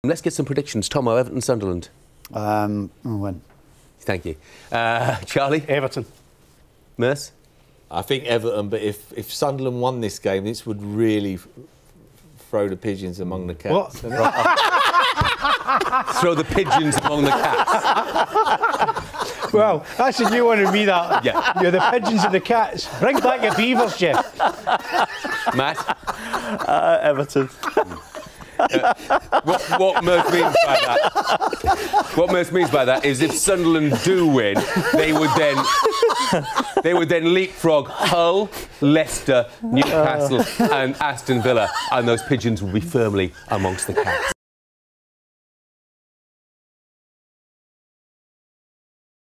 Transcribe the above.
Let's get some predictions. Tomo, Everton, Sunderland. Win. Thank you. Charlie? Everton. Merce? I think Everton, but if Sunderland won this game, this would really throw the pigeons among the cats. Throw the pigeons among the cats. Well, that's a new one of me, that. Yeah. You're the pigeons and the cats. Bring back your beavers, Jeff. Matt? Everton. What Merce means by that? What Merce means by that is if Sunderland do win, they would then leapfrog Hull, Leicester, Newcastle, and Aston Villa, and those pigeons will be firmly amongst the cats.